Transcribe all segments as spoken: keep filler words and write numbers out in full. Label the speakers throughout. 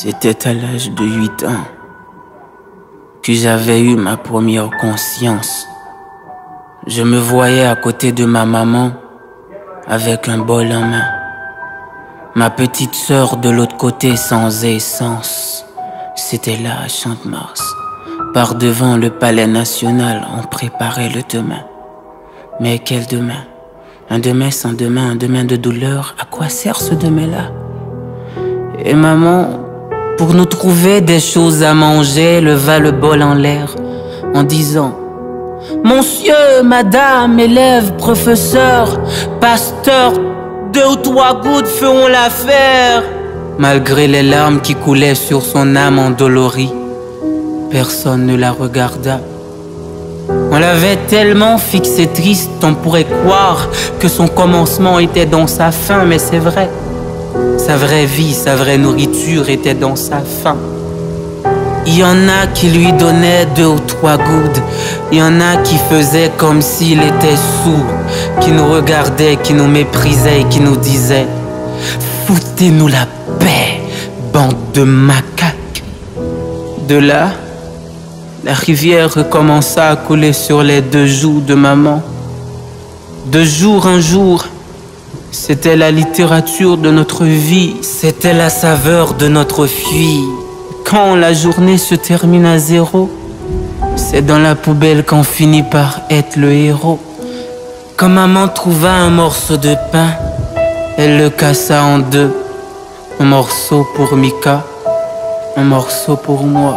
Speaker 1: C'était à l'âge de huit ans que j'avais eu ma première conscience. Je me voyais à côté de ma maman avec un bol en main. Ma petite sœur de l'autre côté sans essence. C'était là à Champ-de-Mars. Par devant le palais national, on préparait le demain. Mais quel demain? Un demain sans demain, un demain de douleur. À quoi sert ce demain-là? Et maman, pour nous trouver des choses à manger, leva le bol en l'air en disant: Monsieur, madame, élève, professeur, pasteur, deux ou trois gouttes feront l'affaire. Malgré les larmes qui coulaient sur son âme endolorie, personne ne la regarda. On l'avait tellement fixé triste, on pourrait croire que son commencement était dans sa fin, mais c'est vrai. Sa vraie vie, sa vraie nourriture était dans sa faim. Il y en a qui lui donnaient deux ou trois gouttes. Il y en a qui faisaient comme s'il était sourd, qui nous regardaient, qui nous méprisaient et qui nous disaient: foutez-nous la paix, bande de macaques. De là, la rivière recommença à couler sur les deux joues de maman. De jour en jour, c'était la littérature de notre vie, c'était la saveur de notre fuite. Quand la journée se termine à zéro, c'est dans la poubelle qu'on finit par être le héros. Quand maman trouva un morceau de pain, elle le cassa en deux. Un morceau pour Mika, un morceau pour moi.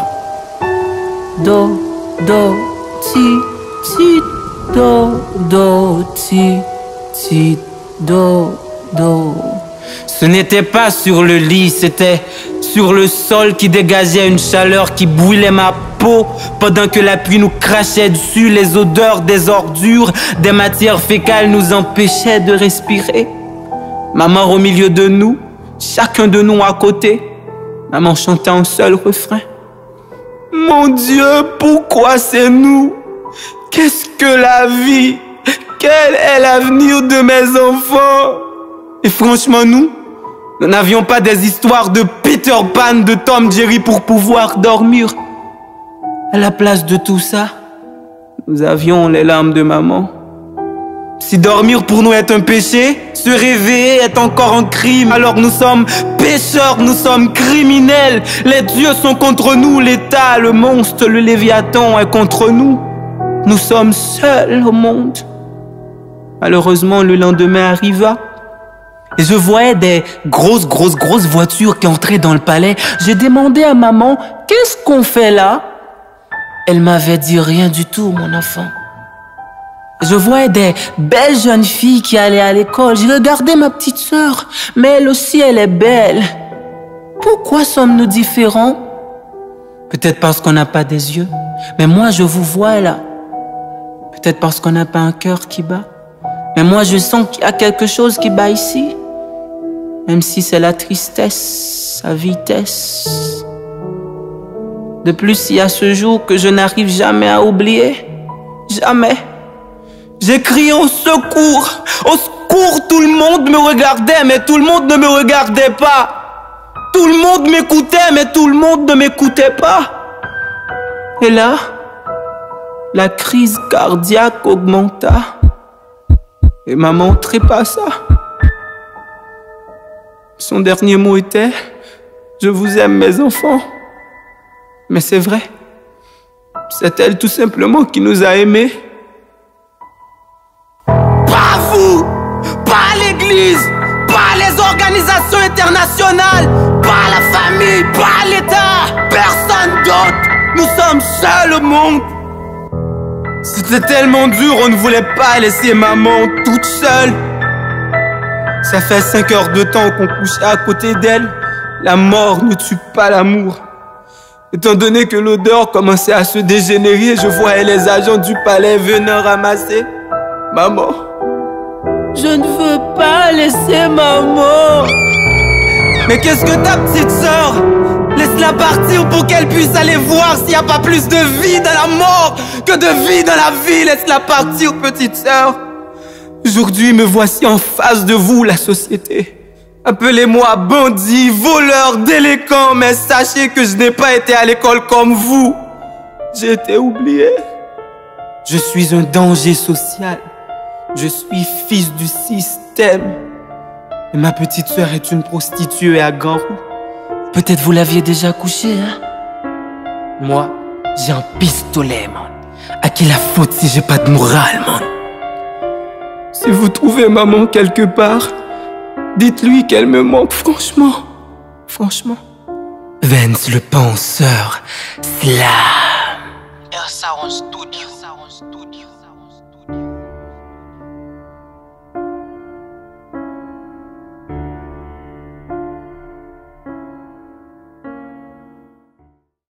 Speaker 1: Do, do, ti, ti, do, do, ti, ti, do, do. Ce n'était pas sur le lit, c'était sur le sol qui dégageait une chaleur qui brûlait ma peau pendant que la pluie nous crachait dessus. Les odeurs des ordures, des matières fécales nous empêchaient de respirer. Maman au milieu de nous, chacun de nous à côté. Maman chantait un seul refrain: mon Dieu, pourquoi c'est nous? Qu'est-ce que la vie? Quel est l'avenir de mes enfants? Et franchement, nous, nous n'avions pas des histoires de Peter Pan, de Tom Jerry pour pouvoir dormir. À la place de tout ça, nous avions les larmes de maman. Si dormir pour nous est un péché, se réveiller est encore un crime. Alors nous sommes pécheurs, nous sommes criminels. Les dieux sont contre nous, l'État, le monstre, le Léviathan est contre nous. Nous sommes seuls au monde. Malheureusement, le lendemain arriva. Et je voyais des grosses, grosses, grosses voitures qui entraient dans le palais. J'ai demandé à maman: qu'est-ce qu'on fait là? Elle m'avait dit: rien du tout, mon enfant. Je voyais des belles jeunes filles qui allaient à l'école. J'ai regardé ma petite sœur, mais elle aussi, elle est belle. Pourquoi sommes-nous différents? Peut-être parce qu'on n'a pas des yeux. Mais moi, je vous vois là. Peut-être parce qu'on n'a pas un cœur qui bat. Mais moi, je sens qu'il y a quelque chose qui bat ici. Même si c'est la tristesse, sa vitesse. De plus, il y a ce jour que je n'arrive jamais à oublier. Jamais. J'ai crié au secours. Au secours, tout le monde me regardait, mais tout le monde ne me regardait pas. Tout le monde m'écoutait, mais tout le monde ne m'écoutait pas. Et là, la crise cardiaque augmenta. Et maman trépassa. Son dernier mot était: je vous aime, mes enfants. Mais c'est vrai. C'est elle tout simplement qui nous a aimés. Pas vous, pas l'église, pas les organisations internationales, pas la famille, pas l'État, personne d'autre. Nous sommes seuls au monde. C'était tellement dur, on ne voulait pas laisser maman toute seule. Ça fait cinq heures de temps qu'on couchait à côté d'elle. La mort ne tue pas l'amour. Étant donné que l'odeur commençait à se dégénérer, je voyais les agents du palais venir ramasser maman. Je ne veux pas laisser maman. Mais qu'est-ce que ta petite sœur? Laisse-la partir pour qu'elle puisse aller voir s'il n'y a pas plus de vie dans la mort que de vie dans la vie. Laisse-la partir, petite sœur. Aujourd'hui, me voici en face de vous, la société.
Speaker 2: Appelez-moi bandit, voleur, délinquant, mais sachez que je n'ai pas été à l'école comme vous. J'ai été oublié. Je suis un danger social. Je suis fils du système. Et ma petite sœur est une prostituée à Ganrou.
Speaker 1: Peut-être vous l'aviez déjà couché, hein?
Speaker 2: Moi, j'ai un pistolet, man. À qui la faute si j'ai pas de morale, man? Si vous trouvez maman quelque part, dites-lui qu'elle me manque, franchement. Franchement. Vance le penseur. Slam.
Speaker 1: Ersaron Studio.